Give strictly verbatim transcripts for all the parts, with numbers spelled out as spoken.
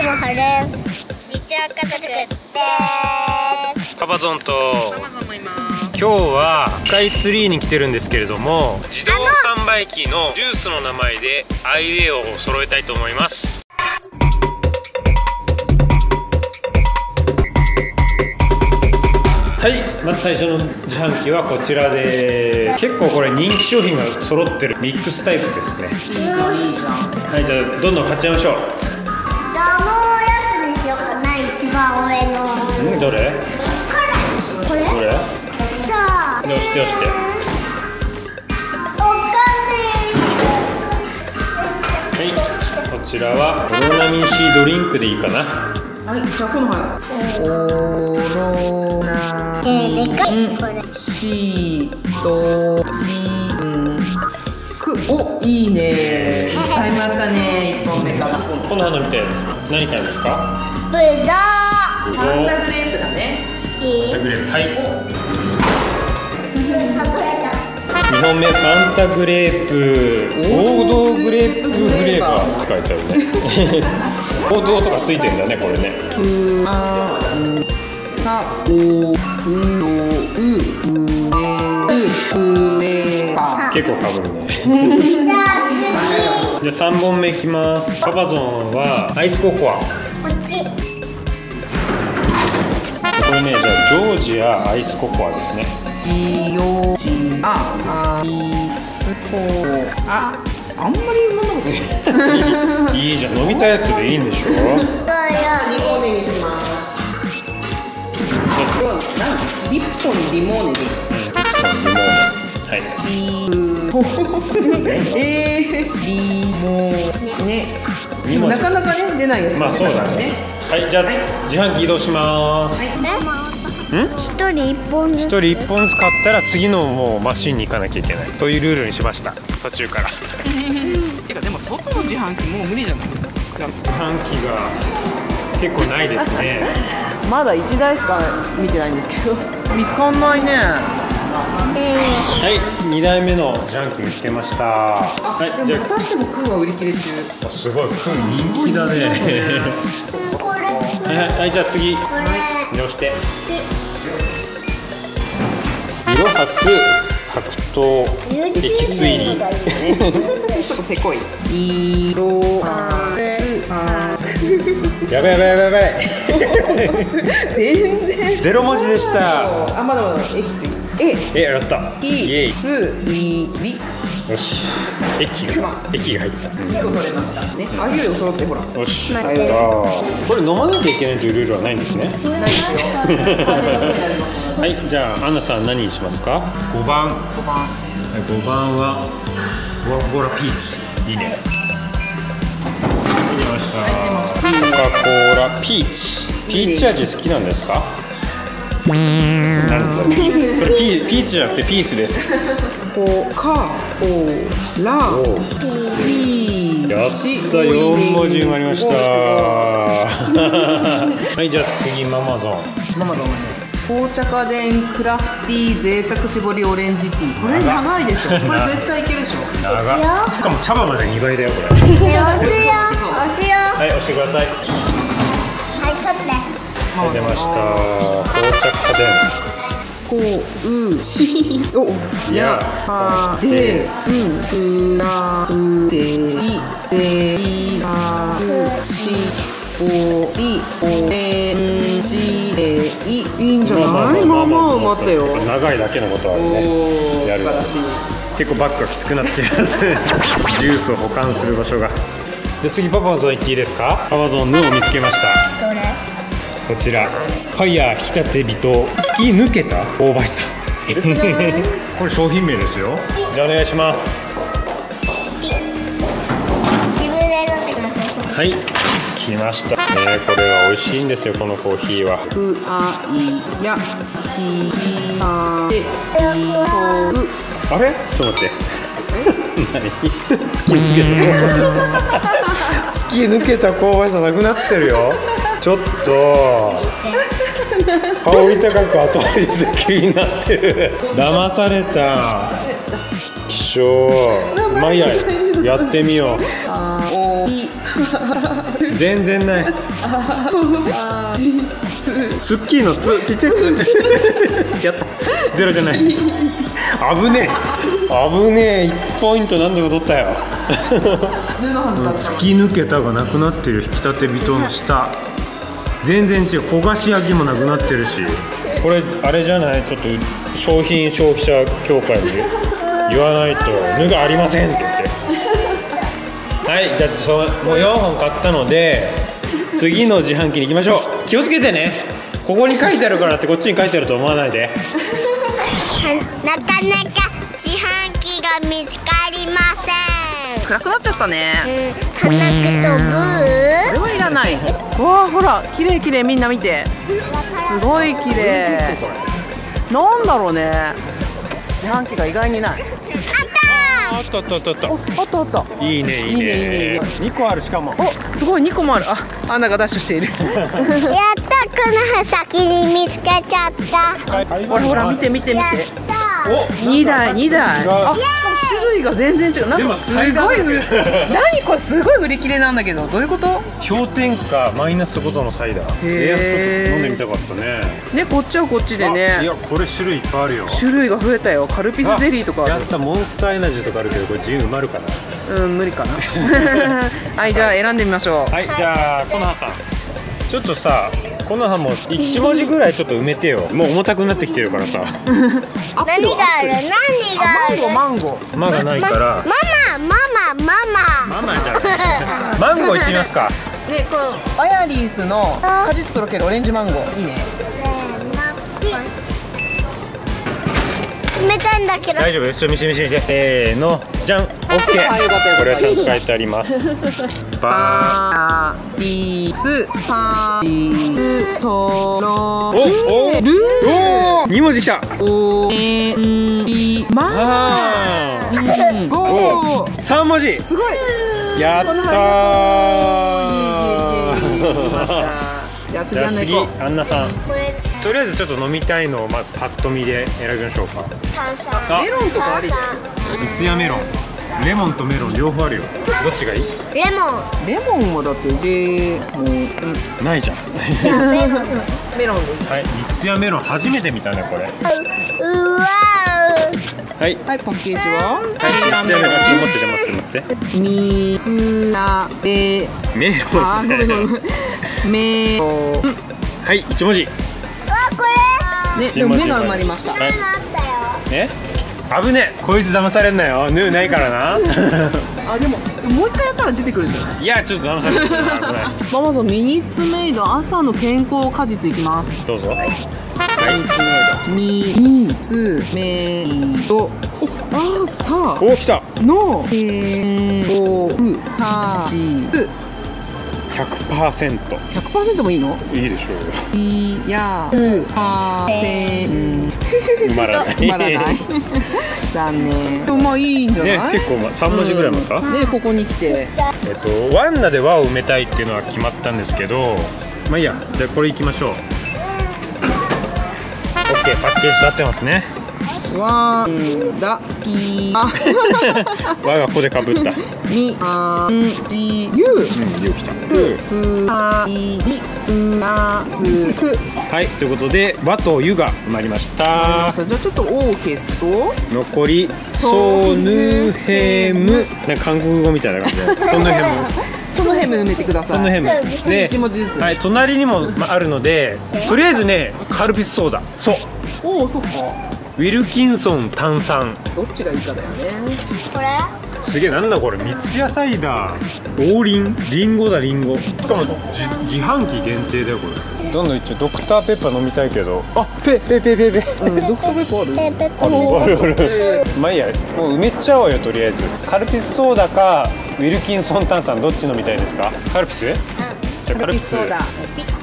もはです。みちあかたくです。 パパゾンと今日はスカイツリーに来てるんですけれども、自動販売機のジュースの名前でアイデアを揃えたいと思います。はい、まず最初の自販機はこちらで、結構これ人気商品が揃ってるミックスタイプですね。いいじゃんいいじゃん。はい、じゃあどんどん買っちゃいましょう。 あのやつにしようかな、一番上の。 ん、どれ？ これ？ これ？ さあ。 押して押して。 お金。 はい、こちらはオロナミン C ドリンクでいいかな。 はい、じゃあこのはオロナミン C ドリンク。お、いいね。いっぱいもらったね。いっぽんめから。 この花みたいです。何買いますか？ ぶどう。 ぶどう。 ファンタグレープだね。 ファンタグレープ、はい。にほんめファンタグレープ、王道グレープフレーバーって書いてあるね。王道とかついてんだね、これね。 うあうたおうどううれうれか。 結構かぶるね。じゃあさんぼんめいきます。パパゾンはアイスココア。 こっち。 これね、じゃあジョージアアイスココアですね。 ジョージアアイスコア。あんまり飲んだことない。 いいじゃん、飲みたいやつでいいんでしょ。 リモネにします。リプトンリモネで。 はい。 リえー、リモネ。なかなかね出ないやつ。 まあそうだね。はい、じゃあ自販機移動します。ん？ 一人一本ずつ。 一人一本使ったら次のもうマシンに行かなきゃいけないというルールにしました。途中から。 てかでも外の自販機もう無理じゃない？ 自販機が結構ないですね。 まだいちだいしか見てないんですけど、見つかんないね。 はい、にだいめの自販機見つけました。はい、じゃあまたしても空は売り切れ中。 すごい、空人気だね。はいはい、じゃあ次押して。いろはす白桃エキス入り。 ちょっとせこい。いろはすやばいやばいやばいやばい。 全然ゼロ文字でした。 あ、まだまだエキス。ええ、やった。イエイ。 すいり。 よし。駅が駅が入った。 いいこと取れましたね。あいうえお揃ってほら。 よし。やった。これ飲まなきゃいけないというルールはないんですね。 ないですよ。 はい、じゃあアンナさん何にしますか？ごばん。 ごばん。 ごばんはボラボラピーチ。いいね。入れました。コカ・コーラピーチ。ピーチ味好きなんですか？なんですか？それピーピーチじゃなくてピースです。 コカ・コーラピーチ。 やったよん文字になりました。はい、じゃあ次ママゾン。 ママゾンね。紅茶家電クラフティー贅沢搾りオレンジティー。これ長いでしょ。これ絶対いけるでしょ。 長っ。しかも茶葉までにばいだよこれ。 押すよ。押すよ。 はい、押してください。 はい、取って。 はい、出ました。紅茶家電。 こうしおやはでんくらうでいでいらうしおいおれんじでいいいんじゃない？まあまあうまったよ。 長いだけのことはね。やる。結構バッグがきつくなっています。ジュースを保管する場所が。で次パパゾン行っていいですか？パパゾンヌを見つけました。 どれ？ こちらファイヤー引き立て人突き抜けた香ばしさ。これ商品名ですよ。じゃあお願いします。 自分で取ってください。 はい、来ましたね。これは美味しいんですよ、このコーヒーは。 ふあいやひひあていとう。 あれ？ちょっと待って。何？突き抜けた。突き抜けた香ばしさなくなってるよ。ちょっと香り高く後味好きになってる。騙された。希少。まあいいや、やってみよう。 おいい全然ない。 あじスッキリのつちっちゃいつやったゼロじゃない。危ねえ危ねえいちポイント何度か取ったよ。 ぬのはずだった。 突き抜けたがなくなってる。引き立て人の下全然違う。焦がし焼きもなくなってるし、これあれじゃない。ちょっと商品消費者協会に言わないと「ぬがありません」って言って。はい、じゃあそもうよんほん買ったので次の自販機に行きましょう。気をつけてね。ここに書いてあるからってこっちに書いてあると思わないで。 なかなか自販機が見つかりません。 暗くなっちゃったね。 うん、鼻くそブこれはいらない。わあ、ほら綺麗綺麗、みんな見て。すごい綺麗。なんだろうね。自販機が意外にない。 あったあったあったあったあったあった。 いいねいいねいいねいいねにこある。しかもお、すごいにこもある。あ、アンナがダッシュしている。 やった、この先に見つけちゃった。 ほらほら見て見て見やて。 ったおにだいにだい。 違うあ、しかも種類が全然違う。なんかすごい売り。何これ、すごい売り切れなんだけど、どういうこと？ 氷点下マイナスごどのサイダー。えー、ちょっと飲んでみたかったね。 ね、こっちはこっちでいね。 やこれ種類いっぱいあるよ。 種類が増えたよ。カルピスゼリーとかあるやっ。た。モンスターエナジーとかあるけどこれ自由埋まるかな。 うん、無理かな。はい、じゃあ選んでみましょう。 はいじゃあこのはさんちょっとさこのはもいち文字ぐらいちょっと埋めてよ。もう重たくなってきてるからさ。 何がある？何がある？ マンゴー、マンゴー。 まがないからママ、ママ、ママ。 ママじゃないマンゴーいってみますか。 ね、このバヤリースの果実とろけるオレンジマンゴー、いいね。 冷たいんだけど。 大丈夫。ちょっと見せて見せて見せて。せーのじゃん。オッケあ、よかったよかった。 ー。これはちゃんと書いてあります。ババリスパリストロおおルおに文字きた。 オレンジマあンゴー。 さん文字。 すごい。 やったー。 じゃあ次じゃあ次アンナ行こアンナさん。 これとりあえずちょっと飲みたいのをまずパッと見で選びましょうか。 炭酸。 あメロンとかあり炭三ツ矢メロン。レモンとメロン両方あるよ。どっちがいい？ 酸レモン。 う。レモンはだってレモン。 ないじゃん。 じゃあメロン。 メロンで。 はい、三ツ矢メロン初めて見たねこれ。 うわはい。 はい、パッケージは。 はい、三ツ矢メロン。ちょっと持ってじゃあ待って待って。 みつやえ。 メロン。 あ、ごめんごめん。メロン。 はい、一文字。 うわ、これ。 ね、でも目が埋まりました。 はいなったよ。 ね。危ね。こいつ騙されんなよ。ヌーないからな。 あ、でももう一回やったら出てくるんだよ。 いや、ちょっと騙される。危ない。 ママさん、ミニッツメイド朝の健康果実いきます。 どうぞ。はい。 ミニッツメイド。お、朝お、来た。 の健康果実。 百パーセント。 ひゃくパーセントもいいの？ いいでしょうよ。 いや、う、パーセント。 埋まらない。 埋まらない。残念。でもまあいいんじゃね、 ない？ 結構まあ三文字ぐらいまた。 ね、ここに来て。 えっとワンダで輪を埋めたいっていうのは決まったんですけど、まあいいや。じゃあこれいきましょう。オッケー、パッケージと合ってますね。 ワンダピア輪がここでかぶった。 ミアンジユうん、よう来た。 クフアイリウナスク。 はい、ということで和と湯が埋まりました。 じゃあちょっとオーケスと残りソヌヘム。なんか韓国語みたいな感じで。ソヌヘム。 そのヘム埋めてください。 ソヌヘム。 一人一文字ずつ。 はい、隣にもまああるので、とりあえずね、カルピスソーダ。そう。 おお、そっか。 ウィルキンソン炭酸。 どっちがいいかだよね。 これ。 すげえ、なんだこれ、三ツ矢サイダー王林リンゴだリンゴ。しかもじ自販機限定だよこれ。どんどん一応ドクターペッパー飲みたいけど、あ、ペペペペペペ。 うん、ドクターペッパーある？ ペペペあるあるある。まあいいや、もう埋めちゃおうよとりあえず。カルピスソーダかウィルキンソン炭酸どっち飲みたいですか？カルピス？じゃあカルピス。 ソーダ。はい。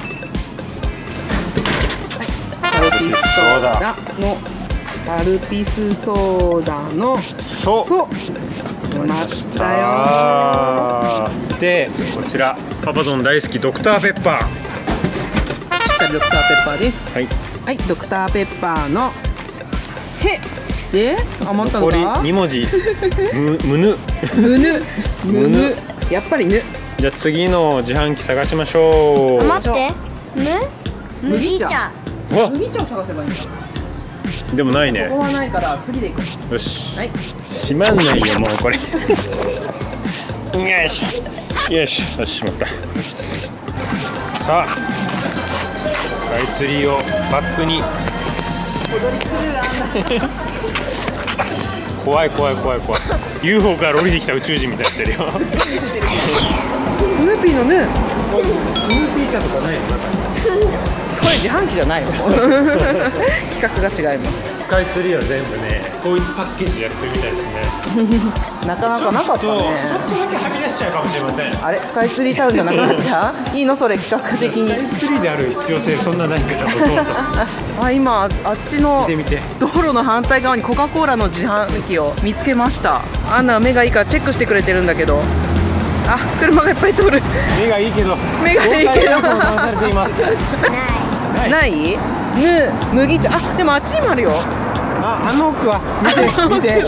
カルピスソーダのカルピスソーダのそう。 そう。ましたよ。 あーでこちらパパゾン大好きドクターペッパー。 しっかりドクターペッパーです。 はい。 はい、ドクターペッパーのへで余ったの残りがに文字。むむぬむぬむむぬぬやっぱりぬじゃあ次の自販機探しましょう。 あ、待ってむ麦茶。 うわ、 麦茶を探せばいいんだ。 でもないね。 ここはないから次で行こよし、 う。はい。 閉まんないよもうこれ。よいしょよいしょ、よししまった。さあスカイツリーをバックに。 踊り狂うあんな。 怖い怖い怖い怖い。ユーフォー から降りてきた宇宙人みたいになってるよ。 スヌーピーのね。 スヌーピー茶とかないの？ それ自販機じゃないの。企画が違います。 スカイツリーは全部ね、統一パッケージでやってるみたいですね。 なかなかなかったちょっとね。 だけ吐き出しちゃうかもしれません。 あれスカイツリータウンじゃなくなっちゃう？いいのそれ企画的に。 スカイツリーである必要性そんなないからほとんど。 あ、今あっちの見て見て。 道路の反対側にコカ・コーラの自販機を見つけました。アンナは目がいいからチェックしてくれてるんだけど、あ、車がいっぱい通る。 目がいいけど。 目がいいけど。 交代がされています。ない。 ない？ぬ麦茶。あ、でもあっちにもあるよ。 あ、あの奥は見て見て。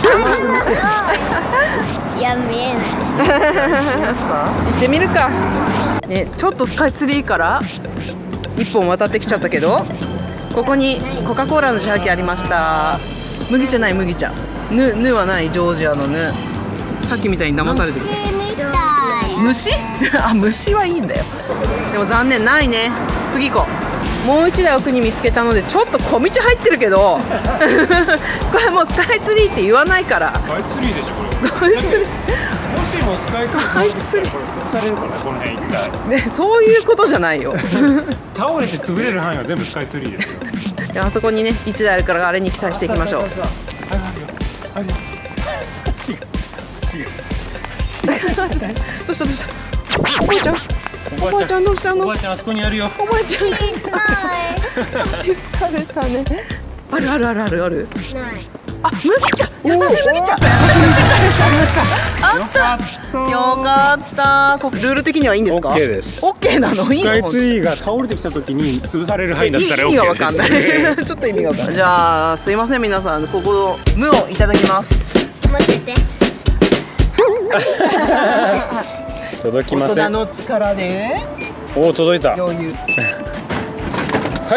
いや、見えない。 行ってみるか。ね、ちょっとスカイツリーから一本渡ってきちゃったけど、ここにコカ・コーラの自販機ありました。麦茶ない麦茶。ぬぬはない、ジョージアのぬ。さっきみたいに騙されてる。 虫みたい。 虫？あ、虫はいいんだよ。でも残念、ないね。次行こう。もう一台奥に見つけたので、ちょっと小道入ってるけどこれもうスカイツリーって言わないから。 スカイツリーでしょこれ。 スカイツリーもしもスカイツリーにこれ潰されるかな、この辺一帯。 ね、そういうことじゃないよ。 倒れて潰れる範囲は全部スカイツリーですよ。 であそこにねいちだいあるから、あれに期待していきましょう。 あれシガシガシガ。 どうしたどうした。おばあちゃん、おばあちゃんどうしたの。 おばあちゃんあそこにあるよ。 おばあちゃん小さい。 疲れたね。あるあるあるあるある。 ない。 あ、麦茶、優しい麦茶。あった。よかった。こルール的にはいいんですか。 OK です。 OK なの。いいの。 スカイツリーが倒れてきた時に潰される範囲だったら OK 意味がわです。 かんない。ちょっと意味がわかんない。じゃあすいません皆さん、ここ無をいただきます。 待ってて。 届きません。 大人の力でおお、届いた。 余裕。 はい、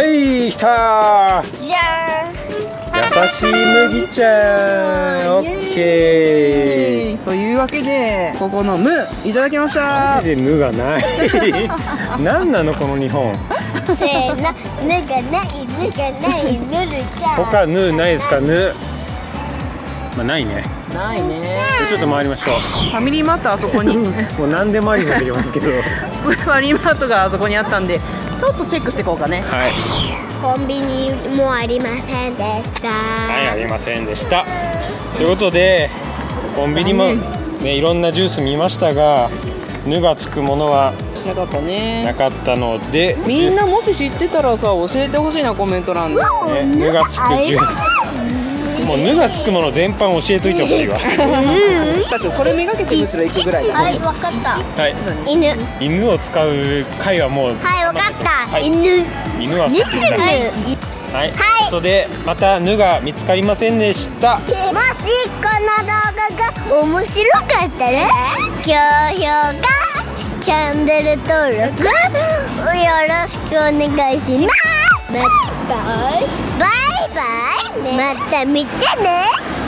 来たー。 じゃーん。 優しい麦茶。オッケー。 というわけでここの無いただきました。 で無がない。何なのこの日本。 せーの、ぬがない、ぬがない、ぬるちゃん。 他ぬないですかぬ。まあないね。 ないね。 じゃあちょっと回りましょファミリーマートあそこにう。もう何でもありができますけど。 ファミリーマートがあそこにあったんで、ちょっとチェックしていこうかね。 はい。 コンビニもありませんでした。 はい、ありませんでした。ということでコンビニもねいろんなジュース見ましたが、ぬがつくものはなかったね。 なかったので、 みんなもし知ってたらさ教えてほしいな、コメント欄で。 ね、ぬがつくジュース。もうぬがつくもの全般教えといてほしいわ。 確かにそれめがけてむしろ行くぐらいだ。 はい、わかった。 はい。 犬。 犬を使う回はもうはい、わかった。 はい犬。 犬はニクヌ。 はい。ということでまたぬが見つかりませんでした。 もしこの動画が面白かったら高評価、チャンネル登録よろしくお願いします。バイバイバイバイ、また見てね。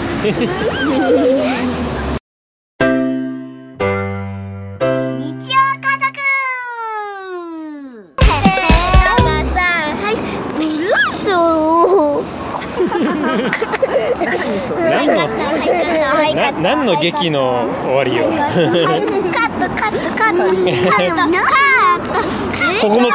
日曜家族。お母さん、はい、うるそう。 何のな何の劇の終わりよ。 カットカットカットカットカットカット。 ここも